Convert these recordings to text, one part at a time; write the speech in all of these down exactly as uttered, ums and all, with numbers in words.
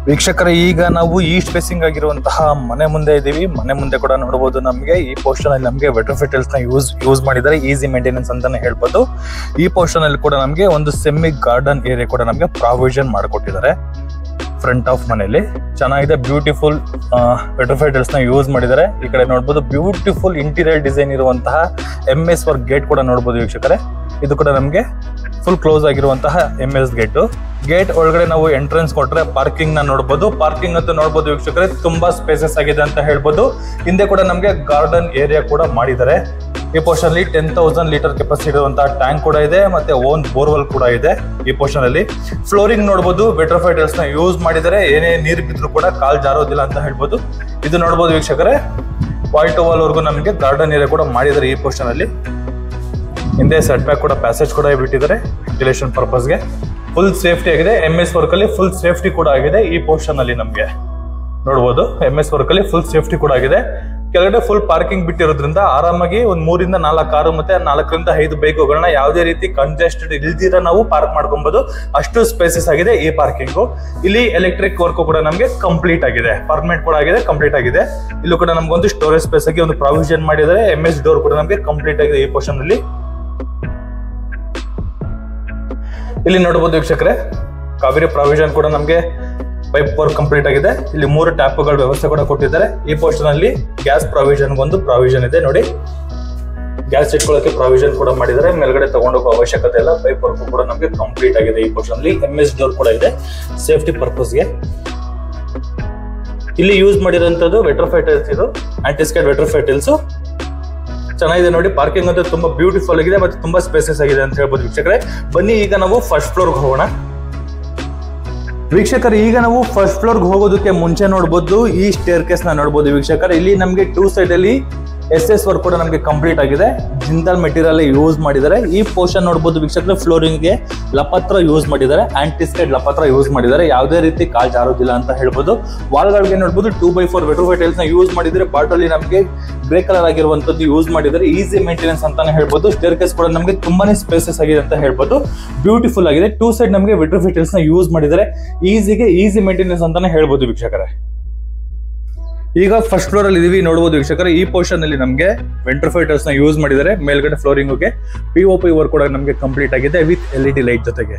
ವೀಕ್ಷಕರೇ, ಈಗ ನಾವು ಈಸ್ಟ್ ಫೇಸಿಂಗ್ ಆಗಿರುವಂತಹ ಮನೆ ಮುಂದೆ ಇದ್ದೀವಿ. ಮನೆ ಮುಂದೆ ಕೂಡ ನೋಡಬಹುದು ನಮಗೆ ಈ ಪೋರ್ಷನ್ ಅಲ್ಲಿ ನಮಗೆ ವೆಟ್ರೋಫಿಟಲ್ಸ್ ನ ಯೂಸ್ ಯೂಸ್ ಮಾಡಿದ್ದಾರೆ. ಈಸಿ ಮೇಂಟೆನೆನ್ಸ್ ಅಂತಾನೆ ಹೇಳ್ಬೋದು. ಈ ಪೋರ್ಷನ್ ಅಲ್ಲಿ ಕೂಡ ನಮಗೆ ಒಂದು ಸೆಮಿ ಗಾರ್ಡನ್ ಏರಿಯಾ ಕೂಡ ನಮಗೆ ಪ್ರಾವಿಷನ್ ಮಾಡಿಕೊಟ್ಟಿದ್ದಾರೆ. ಫ್ರಂಟ್ ಆಫ್ ಮನೆಯಲ್ಲಿ ಚೆನ್ನಾಗಿದೆ, ಬ್ಯೂಟಿಫುಲ್ ವೆಟ್ರೋಫಿಟಲ್ಸ್ ನ ಯೂಸ್ ಮಾಡಿದ್ದಾರೆ. ಈ ಕಡೆ ನೋಡಬಹುದು ಬ್ಯೂಟಿಫುಲ್ ಇಂಟೀರಿಯರ್ ಡಿಸೈನ್ ಇರುವಂತಹ ಎಂ ಎಸ್ ವರ್ಕ್ ಗೇಟ್ ಕೂಡ ನೋಡಬಹುದು ವೀಕ್ಷಕರೇ. ಇದು ಕೂಡ ನಮಗೆ ಫುಲ್ ಕ್ಲೋಸ್ ಆಗಿರುವಂತಹ ಎಂ ಎಸ್ ಗೇಟ್. ಗೇಟ್ ಒಳಗಡೆ ನಾವು ಎಂಟ್ರೆನ್ಸ್ ಕೊಟ್ರೆ ಪಾರ್ಕಿಂಗ್ ನ ನೋಡಬಹುದು. ಪಾರ್ಕಿಂಗ್ ಅಂತ ನೋಡಬಹುದು ವೀಕ್ಷಕರೇ, ತುಂಬಾ ಸ್ಪೇಸಸ್ ಆಗಿದೆ ಅಂತ ಹೇಳ್ಬೋದು. ಹಿಂದೆ ಕೂಡ ನಮಗೆ ಗಾರ್ಡನ್ ಏರಿಯಾ ಕೂಡ ಮಾಡಿದ್ದಾರೆ. ಈ ಪೋರ್ಷನ್ ಅಲ್ಲಿ ಟೆನ್ ತೌಸಂಡ್ ಲೀಟರ್ ಕೆಪಾಸಿಟಿ ಇರುವಂತಹ ಟ್ಯಾಂಕ್ ಕೂಡ ಇದೆ, ಮತ್ತೆ ಓನ್ ಬೋರ್ವೆಲ್ ಕೂಡ ಇದೆ. ಈ ಪೋರ್ಷನ್ ಅಲ್ಲಿ ಫ್ಲೋರಿಂಗ್ ನೋಡಬಹುದು ವೆಟ್ರೋಫೈಟಲ್ಸ್ ನ ಯೂಸ್ ಮಾಡಿದರೆ, ಏನೇ ನೀರು ಬಿದ್ರು ಕೂಡ ಕಾಲ್ ಜಾರೋದಿಲ್ಲ ಅಂತ ಹೇಳ್ಬೋದು. ಇದು ನೋಡಬಹುದು ವೀಕ್ಷಕರೇ, ವಾಲ್ ಟು ವಾಲ್ ವರ್ಗು ನಮಗೆ ಗಾರ್ಡನ್ ಏರಿಯಾ ಕೂಡ ಮಾಡಿದ್ದಾರೆ ಈ ಪೋರ್ಷನ್ ಅಲ್ಲಿ. ಹಿಂದೆ ಸೆಟ್ ಬ್ಯಾಕ್ ಕೂಡ ಪ್ಯಾಸೇಜ್ ಕೂಡ ಬಿಟ್ಟಿದ್ದಾರೆ ವೆಂಟಿಲೇಷನ್ ಪರ್ಪಸ್ಗೆ. ಫುಲ್ ಸೇಫ್ಟಿ ಆಗಿದೆ. ಎಂ ಎಸ್ ವರ್ಕ್ ಅಲ್ಲಿ ಫುಲ್ ಸೇಫ್ಟಿ ಕೂಡ ಆಗಿದೆ. ಈ ಪೋರ್ಷನ್ ಅಲ್ಲಿ ನಮಗೆ ನೋಡಬಹುದು ಎಂ ಎಸ್ ವರ್ಕ್ ಅಲ್ಲಿ ಫುಲ್ ಸೇಫ್ಟಿ ಕೂಡ ಆಗಿದೆ. ಕೆಳಗಡೆ ಫುಲ್ ಪಾರ್ಕಿಂಗ್ ಬಿಟ್ಟಿರೋದ್ರಿಂದ ಆರಾಮಾಗಿ ಒಂದ್ ಮೂರಿಂದ ನಾಲ್ಕು ಕಾರು ಮತ್ತೆ ನಾಲ್ಕರಿಂದ ಐದು ಬೈಕ್ಗಳನ್ನ ಯಾವುದೇ ರೀತಿ ಕಂಜೆಸ್ಟೆಡ್ ಇಲ್ದಿರ ನಾವು ಪಾರ್ಕ್ ಮಾಡ್ಕೊಬಹುದು. ಅಷ್ಟು ಸ್ಪೇಸಸ್ ಆಗಿದೆ ಈ ಪಾರ್ಕಿಂಗು. ಇಲ್ಲಿ ಎಲೆಕ್ಟ್ರಿಕ್ ವರ್ಕ್ ಕೂಡ ನಮಗೆ ಕಂಪ್ಲೀಟ್ ಆಗಿದೆ, ಪರ್ಮನೆಂಟ್ ಕೂಡ ಆಗಿದೆ, ಕಂಪ್ಲೀಟ್ ಆಗಿದೆ. ಇಲ್ಲೂ ಕೂಡ ನಮ್ಗೊಂದು ಸ್ಟೋರೇಜ್ ಸ್ಪೇಸ್ ಆಗಿ ಒಂದು ಪ್ರಾವಿಷನ್ ಮಾಡಿದ್ದಾರೆ. ಎಂ ಎಸ್ ಡೋರ್ ಕೂಡ ನಮಗೆ ಕಂಪ್ಲೀಟ್ ಆಗಿದೆ ಈ ಪೋರ್ಷನ್ ಅಲ್ಲಿ. ಇಲ್ಲಿ ನೋಡಬಹುದು ವೀಕ್ಷಕರೇ, ಕಾವೇರಿ ಪ್ರಾವಿಷನ್ ಕೂಡ ನಮಗೆ ಪೈಪ್ ವರ್ಕ್ ಕಂಪ್ಲೀಟ್ ಆಗಿದೆ. ಇಲ್ಲಿ ಮೂರು ಟ್ಯಾಪ್ಗಳ ವ್ಯವಸ್ಥೆ ಕೂಡ ಕೊಟ್ಟಿದ್ದಾರೆ. ಈ ಪೋರ್ಷನ್ ಅಲ್ಲಿ ಗ್ಯಾಸ್ ಪ್ರಾವಿಷನ್ ಒಂದು ಪ್ರಾವಿಷನ್ ಇದೆ ನೋಡಿ. ಗ್ಯಾಸ್ ಇಟ್ಕೊಳ್ಳೋಕೆ ಪ್ರಾವಿಷನ್ ಕೂಡ ಮಾಡಿದ್ದಾರೆ. ಮೇಲ್ಗಡೆ ತಗೊಂಡೋಗೋ ಅವಶ್ಯಕತೆ ಇಲ್ಲ. ಪೈಪ್ ವರ್ಕ್ ಕೂಡ ನಮಗೆ ಕಂಪ್ಲೀಟ್ ಆಗಿದೆ ಈ ಪೋರ್ಷನ್ ಅಲ್ಲಿ. ಎಂ ಎಸ್ ಡೋರ್ ಕೂಡ ಇದೆ ಸೇಫ್ಟಿ ಪರ್ಪಸ್ಗೆ. ಇಲ್ಲಿ ಯೂಸ್ ಮಾಡಿರುವಂತದ್ದು ವೆಟ್ರೋಫೈಟಲ್ಸ್, ಇದು ಆಂಟಿಸ್ಕೇಡ್ ವೆಟ್ರೋಫೈಟಲ್ಸ್ ಚೆನ್ನಾಗಿದೆ ನೋಡಿ. ಪಾರ್ಕಿಂಗ್ ಅಂತೂ ತುಂಬಾ ಬ್ಯೂಟಿಫುಲ್ ಆಗಿದೆ ಮತ್ತೆ ತುಂಬಾ ಸ್ಪೇಸಸ್ ಆಗಿದೆ ಅಂತ ಹೇಳ್ಬೋದು ವೀಕ್ಷಕರೇ. ಬನ್ನಿ ಈಗ ನಾವು ಫಸ್ಟ್ ಫ್ಲೋರ್ ಹೋಗೋಣ. ವೀಕ್ಷಕರು, ಈಗ ನಾವು ಫಸ್ಟ್ ಫ್ಲೋರ್ ಹೋಗೋದಕ್ಕೆ ಮುಂಚೆ ನೋಡಬಹುದು ಈ ಸ್ಟೇರ್ ಕೇಸ್ ನ ನೋಡಬಹುದು ವೀಕ್ಷಕರು. ಇಲ್ಲಿ ನಮಗೆ ಟೂ ಸೈಡ್ ಅಲ್ಲಿ ಎಸ್ ಎಸ್ ವರ್ಕ್ ಕೂಡ ನಮಗೆ ಕಂಪ್ಲೀಟ್ ಆಗಿದೆ. ಜಿಂದಾಲ್ ಮೆಟೀರಿಯಲ್ ಯೂಸ್ ಮಾಡಿದ್ದಾರೆ. ಈ ಪೋರ್ಷನ್ ನೋಡಬಹುದು ವೀಕ್ಷಕರು, ಫ್ಲೋರಿಂಗ್ ಗೆ ಲಪತ್ರ ಯೂಸ್ ಮಾಡಿದ್ದಾರೆ, ಆಂಟಿಸ್ಕೇಡ್ ಲಪತ್ರ ಯೂಸ್ ಮಾಡಿದ್ದಾರೆ. ಯಾವುದೇ ರೀತಿ ಕಾಲ್ ಜಾರೋದಿಲ್ಲ ಅಂತ ಹೇಳ್ಬೋದು. ವಾಲ್ ಗಳಿಗೆ ನೋಡಬಹುದು ಟೂ ಬೈ ಫೋರ್ ವೆಟ್ರೋಫೈಟಲ್ಸ್ ನ ಯೂಸ್ ಮಾಡಿದ್ರೆ. ಬಾಟ್ ಅಲ್ಲಿ ನಮಗೆ ಗ್ರೇ ಕಲರ್ ಆಗಿರುವಂತದ್ದು ಯೂಸ್ ಮಾಡಿದ್ದಾರೆ. ಈಸಿ ಮೇಂಟೆನೆನ್ಸ್ ಅಂತಾನೆ ಹೇಳ್ಬೋದು. ಸ್ಟೇರ್ ಕೇಸ್ ಕೂಡ ನಮಗೆ ತುಂಬಾನೇ ಸ್ಪೇಸಸ್ ಆಗಿದೆ ಅಂತ ಹೇಳ್ಬೋದು. ಬ್ಯೂಟಿಫುಲ್ ಆಗಿದೆ. ಟೂ ಸೈಡ್ ನಮಗೆ ವೆಟ್ರೋಫೈಟಲ್ಸ್ ನ ಯೂಸ್ ಮಾಡಿದ್ದಾರೆ. ಈಸಿಗೆ ಈಸಿ ಮೇಂಟೆನೆನ್ಸ್ ಅಂತಾನೆ ಹೇಳ್ಬೋದು ವೀಕ್ಷಕರೇ. ಈಗ ಫಸ್ಟ್ ಫ್ಲೋರ್ ಅಲ್ಲಿ ಇದೀವಿ ನೋಡಬಹುದು ವೀಕ್ಷಕರೇ. ಈ ಪೋರ್ಷನ್ ಅಲ್ಲಿ ನಮಗೆ ವೆಂಟ್ರೋಫೈಟರ್ಸ್ ನ ಯೂಸ್ ಮಾಡಿದ್ದಾರೆ. ಮೇಲ್ಗಡೆ ಫ್ಲೋರಿಂಗ್ ಗೆ ಪಿ ಒ ಪಿ ವರ್ಕ್ ಕೂಡ ನಮಗೆ ಕಂಪ್ಲೀಟ್ ಆಗಿದೆ with L E D light ಜೊತೆಗೆ.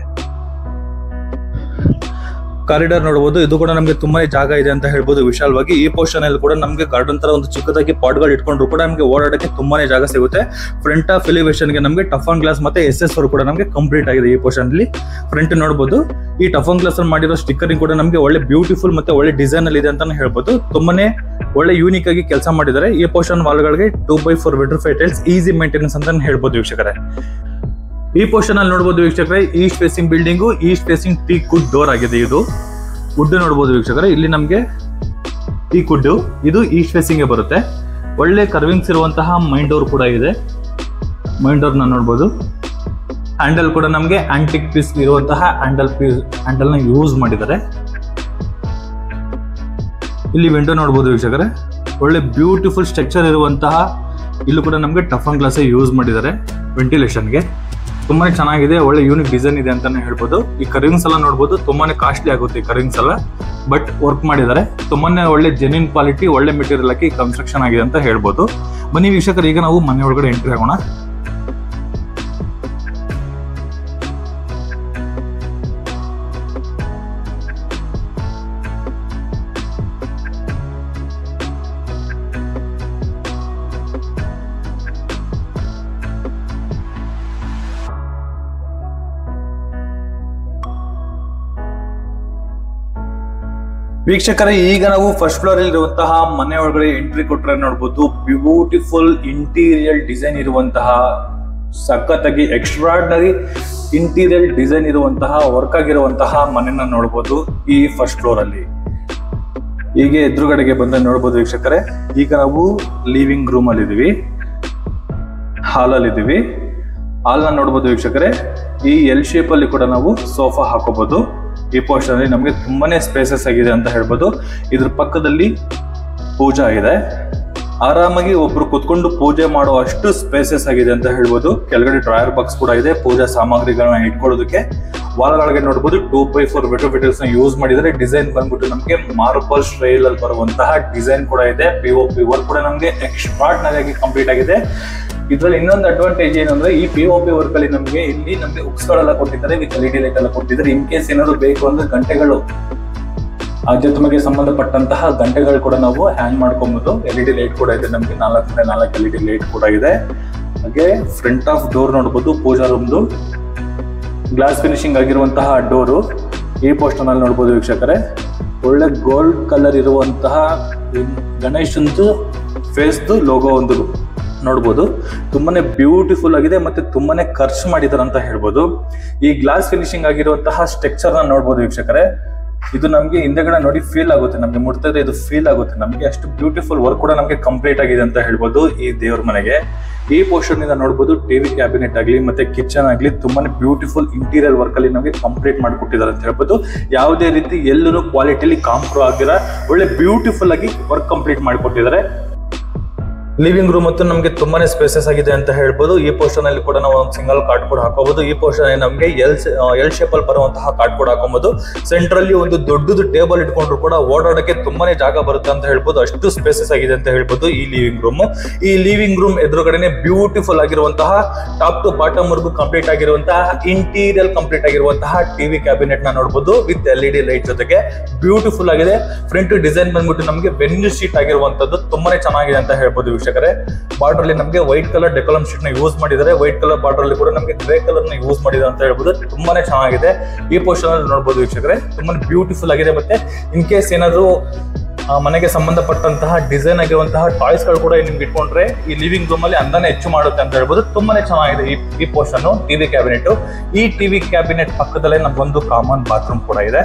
ಕಾರಿಡಾರ್ ನೋಡಬಹುದು, ಇದು ಕೂಡ ನಮಗೆ ತುಂಬಾನೇ ಜಾಗ ಇದೆ ಅಂತ ಹೇಳ್ಬೋದು ವಿಶಾಲವಾಗಿ. ಈ ಪೋರ್ಷನ್ ಅಲ್ಲಿ ಕೂಡ ನಮಗೆ ಗಾರ್ಡನ್ ತರ ಒಂದು ಚಿಕ್ಕದಾಗಿ ಪಾಟ್ ಗಳು ಇಟ್ಕೊಂಡ್ರು ಕೂಡ ನಮಗೆ ಓಡಾಡಕ್ಕೆ ತುಂಬಾನೇ ಜಾಗ ಸಿಗುತ್ತೆ. ಫ್ರಂಟ್ ಆಫ್ ಎಲಿವೇಶನ್ ಗೆ ನಮಗೆ ಟಫನ್ ಗ್ಲಾಸ್ ಮತ್ತೆ ಎಸ್ ಎಸ್ ವರ್ಕ್ ಕೂಡ ನಮಗೆ ಕಂಪ್ಲೀಟ್ ಆಗಿದೆ ಈ ಪೋರ್ಷನ್ ಅಲ್ಲಿ. ಫ್ರಂಟ್ ನೋಡಬಹುದು ಈ ಟಫನ್ ಗ್ಲಾಸ್ ಅಲ್ಲಿ ಮಾಡಿರೋ ಸ್ಟಿಕ್ಕರಿಂಗ್ ಕೂಡ ನಮಗೆ ಒಳ್ಳೆ ಬ್ಯೂಟಿಫುಲ್ ಮತ್ತೆ ಒಳ್ಳೆ ಡಿಸೈನ್ ಅಲ್ಲಿ ಇದೆ ಅಂತಾನೆ ಹೇಳ್ಬೋದು. ತುಂಬಾನೇ ಒಳ್ಳೆ ಯೂನಿಕ್ ಆಗಿ ಕೆಲಸ ಮಾಡಿದ್ದಾರೆ. ಈ ಪೋರ್ಷನ್ ವಾಲ್ ಗಳಿಗೆ two by four vitrified tiles easy maintenance ಅಂತ ಹೇಳ್ಬೋದು ವೀಕ್ಷಕರೇ. ಈ ಪೋರ್ಷನ್ ಅಲ್ಲಿ ನೋಡಬಹುದು ವೀಕ್ಷಕರೇ, east facing building, east facing teak wood door ಆಗಿದೆ. ಇದು ವುಡ್ ನೋಡಬಹುದು ವೀಕ್ಷಕರೇ. ಇಲ್ಲಿ ನಮಗೆ ಟೀ ಕುಡ್, ಇದು ಈಸ್ಟ್ ಫೇಸಿಂಗ್ ಗೆ ಬರುತ್ತೆ. ಒಳ್ಳೆ ಕರ್ವಿಂಗ್ಸ್ ಇರುವಂತಹ ಮೈನ್ ಡೋರ್ ಕೂಡ ಇದೆ. ಮೈನ್ ಡೋರ್ ನ ನೋಡಬಹುದು. ಹ್ಯಾಂಡಲ್ ಕೂಡ ನಮಗೆ ಆಂಟಿಕ್ ಪೀಸ್ ಇರುವಂತಹ ಹ್ಯಾಂಡಲ್ ಪೀಸ್ ಹ್ಯಾಂಡಲ್ ನ ಯೂಸ್ ಮಾಡಿದ್ದಾರೆ. ಇಲ್ಲಿ ವಿಂಡೋ ನೋಡಬಹುದು ವೀಕ್ಷಕರೇ, ಒಳ್ಳೆ ಬ್ಯೂಟಿಫುಲ್ ಸ್ಟ್ರಕ್ಚರ್ ಇರುವಂತಹ. ಇಲ್ಲೂ ಕೂಡ ನಮಗೆ ಟಫನ್ ಗ್ಲಾಸ್ ಯೂಸ್ ಮಾಡಿದ್ದಾರೆ ವೆಂಟಿಲೇಷನ್ಗೆ. ತುಂಬಾನೇ ಚೆನ್ನಾಗಿದೆ, ಒಳ್ಳೆ ಯೂನಿಕ್ ಡಿಸೈನ್ ಇದೆ ಅಂತಾನೆ ಹೇಳ್ಬೋದು. ಈ ಕರ್ವಿಂಗ್ಸ್ ಎಲ್ಲ ನೋಡಬಹುದು, ತುಂಬಾನೇ ಕಾಸ್ಟ್ಲಿ ಆಗುತ್ತೆ ಈ ಕರ್ವಿಂಗ್ಸ್ ಎಲ್ಲ, ಬಟ್ ವರ್ಕ್ ಮಾಡಿದ್ದಾರೆ. ತುಂಬಾನೇ ಒಳ್ಳೆ ಜೆನ್ಯೂನ್ ಕ್ವಾಲಿಟಿ, ಒಳ್ಳೆ ಮೆಟೀರಿಯಲ್ ಹಾಕಿ ಕನ್ಸ್ಟ್ರಕ್ಷನ್ ಆಗಿದೆ ಅಂತ ಹೇಳ್ಬೋದು. ಬನ್ನಿ ವೀಕ್ಷಕರು, ಈಗ ನಾವು ಮನೆ ಒಳಗಡೆ ಎಂಟ್ರಿ ಆಗೋಣ. ವೀಕ್ಷಕರೇ, ಈಗ ನಾವು ಫಸ್ಟ್ ಫ್ಲೋರ್ ಅಲ್ಲಿ ಇರುವಂತಹ ಮನೆ ಒಳಗಡೆ ಎಂಟ್ರಿ ಕೊಟ್ರೆ ನೋಡಬಹುದು ಬ್ಯೂಟಿಫುಲ್ ಇಂಟೀರಿಯರ್ ಡಿಸೈನ್ ಇರುವಂತಹ, ಸಖತ್ತಾಗಿ ಎಕ್ಸ್ಟ್ರಾರ್ಡಿನರಿ ಇಂಟೀರಿಯರ್ ಡಿಸೈನ್ ಇರುವಂತಹ, ವರ್ಕ್ ಆಗಿರುವಂತಹ ಮನೆಯನ್ನ ನೋಡಬಹುದು ಈ ಫಸ್ಟ್ ಫ್ಲೋರ್ ಅಲ್ಲಿ. ಹೀಗೆ ಎದುರುಗಡೆಗೆ ಬಂದ ನೋಡಬಹುದು ವೀಕ್ಷಕರೇ. ಈಗ ನಾವು ಲಿವಿಂಗ್ ರೂಮ್ ಅಲ್ಲಿ ಇದೀವಿ, ಹಾಲ್ ಅಲ್ಲಿ ಇದೀವಿ. ಹಾಲ್ ನ ನೋಡಬಹುದು ವೀಕ್ಷಕರೇ. ಈ ಎಲ್ ಶೇಪ್ ಅಲ್ಲಿ ಕೂಡ ನಾವು ಸೋಫಾ ಹಾಕೋಬಹುದು. ಈ ಪೋರ್ಷನ್ ಅಲ್ಲಿ ನಮಗೆ ತುಂಬಾನೇ ಸ್ಪೇಸಸ್ ಆಗಿದೆ ಅಂತ ಹೇಳ್ಬೋದು. ಇದ್ರ ಪಕ್ಕದಲ್ಲಿ ಪೂಜಾ ಇದೆ. ಆರಾಮಾಗಿ ಒಬ್ರು ಕುತ್ಕೊಂಡು ಪೂಜೆ ಮಾಡೋ ಅಷ್ಟು ಸ್ಪೇಸಸ್ ಆಗಿದೆ ಅಂತ ಹೇಳ್ಬೋದು. ಕೆಳಗಡೆ ಡ್ರಾಯರ್ ಬಾಕ್ಸ್ ಕೂಡ ಇದೆ ಪೂಜಾ ಸಾಮಗ್ರಿಗಳನ್ನ ಇಟ್ಕೊಳ್ಳೋದಕ್ಕೆ. ವಾಲ್ಗಳಿಗೆ ನೋಡಬಹುದು ಟೂ ಬೈ ಫೋರ್ ವೆಟರ್ಫಿಟಲ್ಸ್ ನ ಯೂಸ್ ಮಾಡಿದರೆ. ಡಿಸೈನ್ ಬಂದ್ಬಿಟ್ಟು ನಮಗೆ ಮಾರ್ಬಲ್ ಸ್ಟೈಲ್ ಅಲ್ಲಿ ಬರುವಂತಹ ಡಿಸೈನ್ ಕೂಡ ಇದೆ. ಪಿ ಒ ಪಿ ವರ್ಕ್ ಕೂಡ ನಮಗೆ ಎಕ್ಸ್ಟ್ರಾರ್ಡಿನರಿ ಆಗಿ ಕಂಪ್ಲೀಟ್ ಆಗಿದೆ. ಇದ್ರಲ್ಲಿ ಇನ್ನೊಂದು ಅಡ್ವಾಂಟೇಜ್ ಏನಂದ್ರೆ ಈ ಪಿ ಒ ಪಿ ವರ್ಕ್ ಅಲ್ಲಿ ನಮಗೆ ಇಲ್ಲಿ ನಮಗೆ ಉಕ್ಸ್ ಗಳೆಲ್ಲ ಕೊಟ್ಟಿದ್ದಾರೆ, with L E D light ಎಲ್ಲ ಕೊಟ್ಟಿದ್ದಾರೆ. ಇನ್ ಕೇಸ್ ಏನಾದ್ರು ಬೇಕು ಅಂದ್ರೆ ಗಂಟೆಗಳು ಆಧ್ಯಾತ್ಮಕ್ಕೆ ಸಂಬಂಧಪಟ್ಟಂತಹ ಗಂಟೆಗಳು ಕೂಡ ನಾವು ಹ್ಯಾಂಗ್ ಮಾಡ್ಕೊಬಹುದು. ಎಲ್ ಇ ಡಿ ಲೈಟ್ ಕೂಡ ಇದೆ ನಮಗೆ, ನಾಲ್ಕನೇ ನಾಲ್ಕು ಎಲ್ ಇ ಡಿ ಲೈಟ್ ಕೂಡ ಇದೆ. ಹಾಗೆ ಫ್ರಂಟ್ ಆಫ್ ಡೋರ್ ನೋಡಬಹುದು ಪೂಜಾ ರೂಮ್ದು ಗ್ಲಾಸ್ ಫಿನಿಶಿಂಗ್ ಆಗಿರುವಂತಹ ಡೋರು. ಈ ಪೋಸ್ಟರ್ ನಲ್ಲಿ ನೋಡಬಹುದು ವೀಕ್ಷಕರೇ, ಒಳ್ಳೆ ಗೋಲ್ಡ್ ಕಲರ್ ಇರುವಂತಹ ಗಣೇಶಂದು ಫೇಸ್ದು ಲೋಗೋ ಒಂದು ನೋಡ್ಬೋದು. ತುಂಬಾನೇ ಬ್ಯೂಟಿಫುಲ್ ಆಗಿದೆ ಮತ್ತೆ ತುಂಬಾನೇ ಖರ್ಚು ಮಾಡಿದಾರೆ ಅಂತ ಹೇಳ್ಬೋದು. ಈ ಗ್ಲಾಸ್ ಫಿನಿಶಿಂಗ್ ಆಗಿರುವಂತಹ ಸ್ಟ್ರಕ್ಚರ್ ನ ನೋಡ್ಬೋದು ವೀಕ್ಷಕರೇ. ಇದು ನಮಗೆ ಹಿಂದೆಗಡೆ ನೋಡಿ ಫೀಲ್ ಆಗುತ್ತೆ, ನಮಗೆ ಮುಟ್ತಾ ಇದ್ರೆ ಇದು ಫೀಲ್ ಆಗುತ್ತೆ ನಮಗೆ. ಅಷ್ಟು ಬ್ಯೂಟಿಫುಲ್ ವರ್ಕ್ ಕೂಡ ನಮಗೆ ಕಂಪ್ಲೀಟ್ ಆಗಿದೆ ಅಂತ ಹೇಳ್ಬೋದು ಈ ದೇವ್ರ ಮನೆಗೆ. ಈ ಪೋರ್ಷನ್ ಇಂದ ನೋಡಬಹುದು ಟಿವಿ ಕ್ಯಾಬಿನೆಟ್ ಆಗಲಿ ಮತ್ತೆ ಕಿಚನ್ ಆಗಲಿ ತುಂಬಾನೇ ಬ್ಯೂಟಿಫುಲ್ ಇಂಟೀರಿಯರ್ ವರ್ಕ್ ಅಲ್ಲಿ ನಮಗೆ ಕಂಪ್ಲೀಟ್ ಮಾಡಿಕೊಟ್ಟಿದ್ದಾರೆ ಅಂತ ಹೇಳ್ಬೋದು. ಯಾವುದೇ ರೀತಿ ಎಲ್ಲೂ ಕ್ವಾಲಿಟಿಲಿ ಕಾಂಪ್ರೋ ಆಗಿರ ಒಳ್ಳೆ ಬ್ಯೂಟಿಫುಲ್ ಆಗಿ ವರ್ಕ್ ಕಂಪ್ಲೀಟ್ ಮಾಡಿಕೊಟ್ಟಿದ್ದಾರೆ. ಲಿವಿಂಗ್ ರೂಮ್ ಮತ್ತು ನಮಗೆ ತುಂಬಾನೇ ಸ್ಪೇಸಸ್ ಆಗಿದೆ ಅಂತ ಹೇಳ್ಬೋದು. ಈ ಪೋರ್ಷನ್ ಅಲ್ಲಿ ಕೂಡ ನಾವು ಒಂದು ಸಿಂಗಲ್ ಕಾರ್ಡ್ ಕೂಡ ಹಾಕೋಬಹುದು. ಈ ಪೋರ್ಷನ್ ನಮಗೆ ಎಲ್ ಎಲ್ ಶೇಪ್ ಅಲ್ಲಿ ಬರುವಂತಹ ಕಾರ್ಡ್ ಕೂಡ ಹಾಕೋಬಹುದು. ಸೆಂಟ್ರಲ್ಲಿ ಒಂದು ದೊಡ್ಡದು ಟೇಬಲ್ ಇಟ್ಕೊಂಡ್ರು ಕೂಡ ಓಡಾಡಕ್ಕೆ ತುಂಬಾನೇ ಜಾಗ ಬರುತ್ತೆ ಅಂತ ಹೇಳ್ಬೋದು. ಅಷ್ಟು ಸ್ಪೇಸಸ್ ಆಗಿದೆ ಅಂತ ಹೇಳ್ಬೋದು ಈ ಲಿವಿಂಗ್ ರೂಮ್. ಈ ಲಿವಿಂಗ್ ರೂಮ್ ಎದುರುಗಡೆನೆ ಬ್ಯೂಟಿಫುಲ್ ಆಗಿರುವಂತಹ top to bottom work complete ಆಗಿರುವಂತಹ ಇಂಟೀರಿಯರ್ ಕಂಪ್ಲೀಟ್ ಆಗಿರುವಂತಹ ಟಿವಿ ಕ್ಯಾಬಿನೆಟ್ ನ ನೋಡಬಹುದು with L E D light ಜೊತೆಗೆ. ಬ್ಯೂಟಿಫುಲ್ ಆಗಿದೆ. ಫ್ರಂಟ್ ಡಿಸೈನ್ ಬಂದ್ಬಿಟ್ಟು ನಮಗೆ ಬೆಂಜ್ ಶೀಟ್ ಆಗಿರುವಂತದ್ದು ತುಂಬಾನೇ ಚೆನ್ನಾಗಿದೆ ಅಂತ ಹೇಳ್ಬೋದು. ಬಾರ್ಡರ್ ಅಲ್ಲಿ ನಮಗೆ ವೈಟ್ ಕಲರ್ ಡೆಕೋಲಮ್ ಶೀಟ್ ನ ಯೂಸ್ ಮಾಡಿದ್ದಾರೆ. ವೈಟ್ ಕಲರ್ ಬಾರ್ಡರ್ ಅಲ್ಲಿ ಕೂಡ ನಮಗೆ ಗ್ರೇ ಕಲರ್ ನ ಯೂಸ್ ಮಾಡಿದ್ದಾರೆ ಅಂತ ಹೇಳ್ಬೋದು. ತುಂಬಾನೇ ಚೆನ್ನಾಗಿದೆ. ಈ ಪೋರ್ಷನ್ ಅಲ್ಲಿ ನೋಡಬಹುದು ವೀಕ್ಷಕರೇ, ತುಂಬಾನೇ ಬ್ಯೂಟಿಫುಲ್ ಆಗಿದೆ. ಮತ್ತೆ ಇನ್ ಕೇಸ್ ಏನಾದ್ರು ಮನೆಗೆ ಸಂಬಂಧಪಟ್ಟಂತಹ ಡಿಸೈನ್ ಆಗಿರುವಂತಹ ಟಾಯ್ಸ್ ಗಳು ಕೂಡ ನಿಮ್ಗೆ ಇಟ್ಕೊಂಡ್ರೆ ಈ ಲಿವಿಂಗ್ ರೂಮ್ ಅಲ್ಲಿ ಅಂದಾನೆ ಹೆಚ್ಚು ಮಾಡುತ್ತೆ ಅಂತ ಹೇಳ್ಬೋದು. ತುಂಬಾನೇ ಚೆನ್ನಾಗಿದೆ ಈ ಈ ಪೋರ್ಷನ್ ಟಿವಿ ಕ್ಯಾಬಿನೆಟ್. ಈ ಟಿವಿ ಕ್ಯಾಬಿನೆಟ್ ಪಕ್ಕದಲ್ಲೇ ನಮ್ಗೊಂದು ಕಾಮನ್ ಬಾತ್ರೂಮ್ ಕೂಡ ಇದೆ.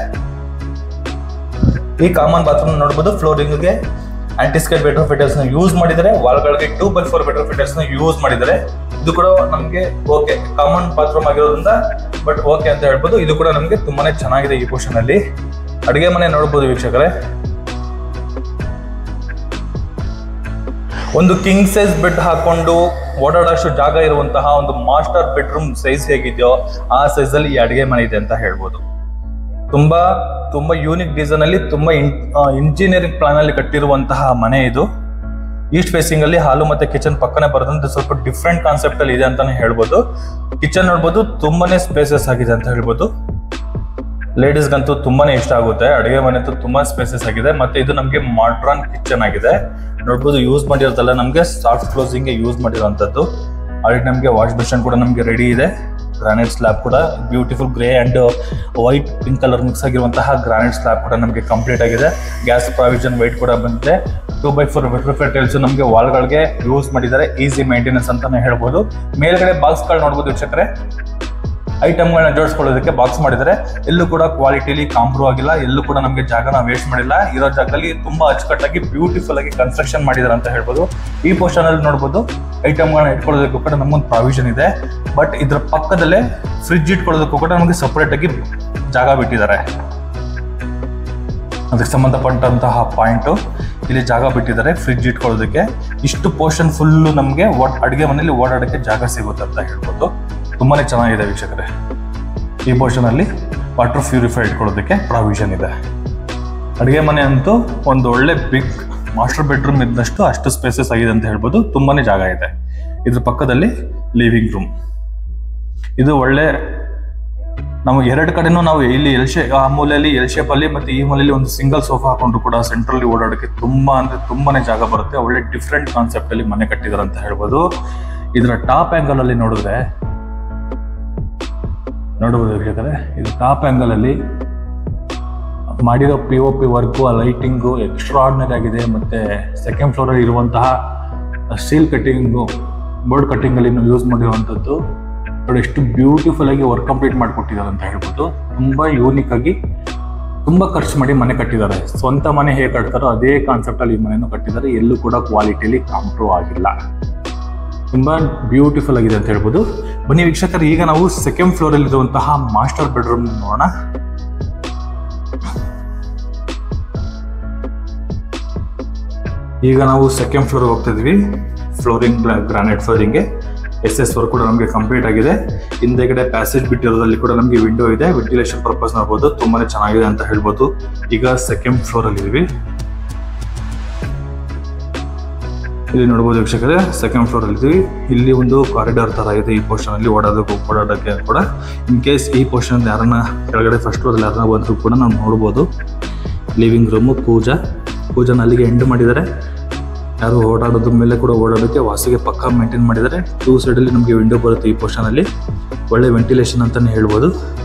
ಈ ಕಾಮನ್ ಬಾತ್ರೂಮ್ ನೋಡಬಹುದು ಫ್ಲೋರಿಂಗ್ ಗೆ ಆಂಟಿಸ್ಕೇಟ್ ವೆಟರ್ಫಿಟಲ್ಸ್ ನ ಯೂಸ್ ಮಾಡಿದರೆ. ವಾಲ್ಗಳಿಗೆ ಟೂ ಬೈ ಫೋರ್ ವೆಟರ್ಫಿಟಲ್ಸ್ ನ ಯೂಸ್ ಮಾಡಿದರೆ. ಇದು ಕೂಡ ನಮಗೆ ಓಕೆ, ಕಾಮನ್ ಬಾತ್ರೂಮ್ ಆಗಿರೋದ್ರಿಂದ ಬಟ್ ಓಕೆ ಅಂತ ಹೇಳ್ಬೋದು. ಇದು ಕೂಡ ನಮಗೆ ತುಂಬಾನೇ ಚೆನ್ನಾಗಿದೆ. ಈ ಪೋರ್ಷನ್ ಅಲ್ಲಿ ಅಡಿಗೆ ಮನೆ ನೋಡಬಹುದು ವೀಕ್ಷಕರೇ. ಒಂದು ಕಿಂಗ್ ಸೈಜ್ ಬೆಡ್ ಹಾಕೊಂಡು ಓಡಾಡೋಷ್ಟು ಜಾಗ ಇರುವಂತಹ ಒಂದು ಮಾಸ್ಟರ್ ಬೆಡ್ರೂಮ್ ಸೈಜ್ ಹೇಗಿದೆಯೋ ಆ ಸೈಜ್ ಅಲ್ಲಿ ಈ ಅಡಿಗೆ ಮನೆ ಇದೆ ಅಂತ ಹೇಳ್ಬೋದು. ತುಂಬಾ ತುಂಬಾ ಯೂನಿಕ್ ಡಿಸೈನ್ ಅಲ್ಲಿ ತುಂಬಾ ಇಂಜಿನಿಯರಿಂಗ್ ಪ್ಲಾನ್ ಅಲ್ಲಿ ಕಟ್ಟಿರುವಂತಹ ಮನೆ ಇದು. ಈಸ್ಟ್ ಫೇಸಿಂಗ್ ಅಲ್ಲಿ ಹಾಲು ಮತ್ತೆ ಕಿಚನ್ ಪಕ್ಕನೆ ಬರೋದಂತ ಸ್ವಲ್ಪ ಡಿಫ್ರೆಂಟ್ ಕಾನ್ಸೆಪ್ಟ್ ಅಲ್ಲಿ ಇದೆ ಅಂತಾನೆ ಹೇಳ್ಬೋದು. ಕಿಚನ್ ನೋಡ್ಬೋದು ತುಂಬಾನೇ ಸ್ಪೇಸಸ್ ಆಗಿದೆ ಅಂತ ಹೇಳ್ಬೋದು. ಲೇಡೀಸ್ಗಂತೂ ತುಂಬಾನೇ ಇಷ್ಟ ಆಗುತ್ತೆ. ಅಡುಗೆ ಮನೆ ಅಂತೂ ತುಂಬಾ ಸ್ಪೇಸಸ್ ಆಗಿದೆ. ಮತ್ತೆ ಇದು ನಮಗೆ ಮಾಡ್ರನ್ ಕಿಚನ್ ಆಗಿದೆ ನೋಡ್ಬೋದು. ಯೂಸ್ ಮಾಡಿರೋದಲ್ಲ ನಮಗೆ ಸಾಫ್ಟ್ ಕ್ಲೋಸಿಂಗ್ ಯೂಸ್ ಮಾಡಿರುವಂತದ್ದು. ಆಲ್ರೆಡಿ ನಮಗೆ ವಾಶ್ ಬೇಸಿನ್ ಕೂಡ ನಮಗೆ ರೆಡಿ ಇದೆ. ಗ್ರಾನೈಟ್ ಸ್ಲ್ಯಾಬ್ ಕೂಡ beautiful grey and white pink colour mix ಆಗಿರುವಂತಹ ಗ್ರಾನೈಟ್ ಸ್ಲ್ಯಾಬ್ ಕೂಡ ನಮಗೆ ಕಂಪ್ಲೀಟ್ ಆಗಿದೆ. ಗ್ಯಾಸ್ ಪ್ರಾವಿಷನ್ ವೈಟ್ ಕೂಡ ಬಂದಿದೆ. ಟೂ ಬೈ ಫೋರ್ ವೆಟರ್ಫಿಟಲ್ಸ್ ನಮಗೆ ವಾಲ್ಗಳಿಗೆ ಯೂಸ್ ಮಾಡಿದ್ದಾರೆ. ಈಸಿ ಮೇಂಟೆನೆನ್ಸ್ ಅಂತಾನೆ ಹೇಳ್ಬೋದು. ಮೇಲ್ಗಡೆ ಬಾಕ್ಸ್ ಗಳು ನೋಡ್ಬೋದು ವೀಕ್ಷಕರೇ. ಐಟಮ್ಗಳನ್ನ ಜೋಡಿಸ್ಕೊಳ್ಳೋದಕ್ಕೆ ಬಾಕ್ಸ್ ಮಾಡಿದ್ದಾರೆ. ಎಲ್ಲೂ ಕೂಡ ಕ್ವಾಲಿಟಿಲಿ ಕಾಂಪ್ರೋ ಆಗಿಲ್ಲ. ಎಲ್ಲೂ ಕೂಡ ನಮಗೆ ಜಾಗನ ವೇಸ್ಟ್ ಮಾಡಿಲ್ಲ. ಇರೋ ಜಾಗದಲ್ಲಿ ತುಂಬಾ ಅಚ್ಚುಕಟ್ಟಾಗಿ ಬ್ಯೂಟಿಫುಲ್ ಆಗಿ ಕನ್ಸ್ಟ್ರಕ್ಷನ್ ಮಾಡಿದ್ದಾರೆ ಅಂತ ಹೇಳ್ಬೋದು. ಈ ಪೋರ್ಷನ್ ಅಲ್ಲಿ ನೋಡ್ಬೋದು ಐಟಮ್ಗಳನ್ನ ಇಟ್ಕೊಳ್ಳೋದಕ್ಕೂ ಕೂಡ ನಮಗೊಂದು ಪ್ರಾವಿಷನ್ ಇದೆ. ಬಟ್ ಇದ್ರ ಪಕ್ಕದಲ್ಲೇ ಫ್ರಿಡ್ಜ್ ಇಟ್ಕೊಳ್ಳೋದಕ್ಕೂ ಕೂಡ ನಮಗೆ ಸಪರೇಟ್ ಆಗಿ ಜಾಗ ಬಿಟ್ಟಿದ್ದಾರೆ. ಅದಕ್ಕೆ ಸಂಬಂಧಪಟ್ಟಂತಹ ಪಾಯಿಂಟು ಇಲ್ಲಿ ಜಾಗ ಬಿಟ್ಟಿದ್ದಾರೆ ಫ್ರಿಡ್ಜ್ ಇಟ್ಕೊಳ್ಳೋದಕ್ಕೆ. ಇಷ್ಟು ಪೋರ್ಷನ್ ಫುಲ್ಲು ನಮಗೆ ಅಡುಗೆ ಮನೆಯಲ್ಲಿ ಓಡಾಡೋಕ್ಕೆ ಜಾಗ ಸಿಗುತ್ತೆ ಅಂತ ಹೇಳ್ಬೋದು. ತುಂಬಾನೇ ಚೆನ್ನಾಗಿದೆ ವೀಕ್ಷಕರೇ. ಈ ಪೋರ್ಷನ್ ಅಲ್ಲಿ ವಾಟರ್ ಪ್ಯೂರಿಫೈ ಇಟ್ಕೊಳ್ಳೋದಕ್ಕೆ ಪ್ರಾವಿಷನ್ ಇದೆ. ಅಡುಗೆ ಮನೆ ಅಂತೂ ಒಂದು ಒಳ್ಳೆ ಬಿಗ್ ಮಾಸ್ಟರ್ ಬೆಡ್ರೂಮ್ ಇದ್ದಷ್ಟು ಅಷ್ಟು ಸ್ಪೇಸಸ್ ಆಗಿದೆ ಅಂತ ಹೇಳ್ಬೋದು. ತುಂಬಾನೇ ಜಾಗ ಇದೆ. ಇದ್ರ ಪಕ್ಕದಲ್ಲಿ ಲಿವಿಂಗ್ ರೂಮ್. ಇದು ಒಳ್ಳೆ ನಮಗೆ ಎರಡು ಕಡೆನೂ ನಾವು ಇಲ್ಲಿ ಎಲ್ ಶೇಪ್, ಆ ಮೂಲೆಯಲ್ಲಿ ಎಲ್ ಶೇಪ್ ಅಲ್ಲಿ ಮತ್ತೆ ಈ ಮೂಲೆಯಲ್ಲಿ ಒಂದು ಸಿಂಗಲ್ ಸೋಫಾ ಹಾಕೊಂಡು ಕೂಡ ಸೆಂಟ್ರಲ್ಲಿ ಓಡಾಡೋಕ್ಕೆ ತುಂಬಾ ಅಂದ್ರೆ ತುಂಬಾನೇ ಜಾಗ ಬರುತ್ತೆ. ಒಳ್ಳೆ ಡಿಫ್ರೆಂಟ್ ಕಾನ್ಸೆಪ್ಟ್ ಅಲ್ಲಿ ಮನೆ ಕಟ್ಟಿದಾರೆ ಅಂತ ಹೇಳ್ಬೋದು. ಇದರ ಟಾಪ್ ಆಂಗಲ್ ಅಲ್ಲಿ ನೋಡಿದ್ರೆ ನೋಡಬಹುದು ವೀಕ್ಷಕರೇ, ಇದು ಟಾಪ್ ಆಂಗಲ್ ಅಲ್ಲಿ ಮಾಡಿರೋ ಪಿ ಒ ಪಿ ವರ್ಕು, ಆ ಲೈಟಿಂಗು ಎಕ್ಸ್ಟ್ರಾರ್ಡಿನರಿ ಆಗಿದೆ. ಮತ್ತೆ ಸೆಕೆಂಡ್ ಫ್ಲೋರ್ ಅಲ್ಲಿ ಇರುವಂತಹ ಸ್ಟೀಲ್ ಕಟ್ಟಿಂಗು, ಬೋರ್ಡ್ ಕಟ್ಟಿಂಗ್ ಅಲ್ಲಿ ಯೂಸ್ ಮಾಡಿರುವಂಥದ್ದು ನೋಡಿ ಎಷ್ಟು ಬ್ಯೂಟಿಫುಲ್ ಆಗಿ ವರ್ಕ್ ಕಂಪ್ಲೀಟ್ ಮಾಡಿಕೊಟ್ಟಿದ್ದಾರೆ ಅಂತ ಹೇಳ್ಬೋದು. ತುಂಬಾ ಯೂನಿಕ್ ಆಗಿ ತುಂಬಾ ಖರ್ಚು ಮಾಡಿ ಮನೆ ಕಟ್ಟಿದ್ದಾರೆ. ಸ್ವಂತ ಮನೆ ಹೇಗೆ ಕಟ್ತಾರೋ ಅದೇ ಕಾನ್ಸೆಪ್ಟ್ ಅಲ್ಲಿ ಈ ಮನೆಯನ್ನು ಕಟ್ಟಿದ್ದಾರೆ. ಎಲ್ಲೂ ಕೂಡ ಕ್ವಾಲಿಟಿಲಿ ಕಾಂಪ್ರೂವ್ ಆಗಿಲ್ಲ. ತುಂಬಾ ಬ್ಯೂಟಿಫುಲ್ ಆಗಿದೆ ಅಂತ ಹೇಳ್ಬೋದು. ಬನ್ನಿ ವೀಕ್ಷಕರು, ಈಗ ನಾವು ಸೆಕೆಂಡ್ ಫ್ಲೋರ್ ಅಲ್ಲಿ ಇರುವಂತಹ ಮಾಸ್ಟರ್ ಬೆಡ್ರೂಮ್ ನೋಡೋಣ. ಈಗ ನಾವು ಸೆಕೆಂಡ್ ಫ್ಲೋರ್ ಹೋಗ್ತಾ ಇದೀವಿ. ಫ್ಲೋರಿಂಗ್ ಗ್ರಾನೈಟ್ ಫ್ಲೋರಿಂಗ್ಗೆ ಎಸ್ ಎಸ್ ವರ್ಕ್ ಕೂಡ ನಮಗೆ ಕಂಪ್ಲೀಟ್ ಆಗಿದೆ. ಹಿಂದೆಗಡೆ ಪ್ಯಾಸೇಜ್ ಬಿಟ್ಟಿರೋದ್ರಲ್ಲಿ ಕೂಡ ನಮಗೆ ವಿಂಡೋ ಇದೆ. ವೆಂಟಿಲೇಷನ್ ಪರ್ಪಸ್ ನೋಡ್ಬೋದು, ತುಂಬಾನೇ ಚೆನ್ನಾಗಿದೆ ಅಂತ ಹೇಳ್ಬೋದು. ಈಗ ಸೆಕೆಂಡ್ ಫ್ಲೋರ್ ಅಲ್ಲಿ ಇದೀವಿ. ಇಲ್ಲಿ ನೋಡ್ಬೋದು ವೀಕ್ಷಕರೇ, ಸೆಕೆಂಡ್ ಫ್ಲೋರ್ ಅಲ್ಲಿ ಇದೀವಿ. ಇಲ್ಲಿ ಒಂದು ಕಾರಿಡಾರ್ ತರ ಇದೆ ಈ ಪೋರ್ಷನ್ ಅಲ್ಲಿ ಓಡಾಡೋದಕ್ಕೆ ಓಡಾಡೋಕ್ಕೆ ಕೂಡ. ಇನ್ ಕೇಸ್ ಈ ಪೋರ್ಷನ್ ಯಾರನ್ನ ಕೆಳಗಡೆ ಫಸ್ಟ್ ಫ್ಲೋರ್ ಅಲ್ಲಿ ಯಾರನ್ನ ಬಂದ್ರು ಕೂಡ ನಾವು ನೋಡ್ಬೋದು. ಲಿವಿಂಗ್ ರೂಮು, ಪೂಜಾ ಪೂಜಾನ ಅಲ್ಲಿಗೆ ಎಂಡ್ ಮಾಡಿದ್ದಾರೆ. ಯಾರು ಓಡಾಡೋದ್ರ ಮೇಲೆ ಕೂಡ ಓಡಾಡೋಕ್ಕೆ ವಾಸಿಗೆ ಪಕ್ಕ ಮೇಂಟೈನ್ ಮಾಡಿದ್ದಾರೆ. ಟೂ ಸೈಡಲ್ಲಿ ನಮಗೆ ವಿಂಡೋ ಬರುತ್ತೆ ಈ ಪೋರ್ಷನ್ ಅಲ್ಲಿ. ಒಳ್ಳೆ ವೆಂಟಿಲೇಷನ್ ಅಂತಾನೆ ಹೇಳ್ಬೋದು.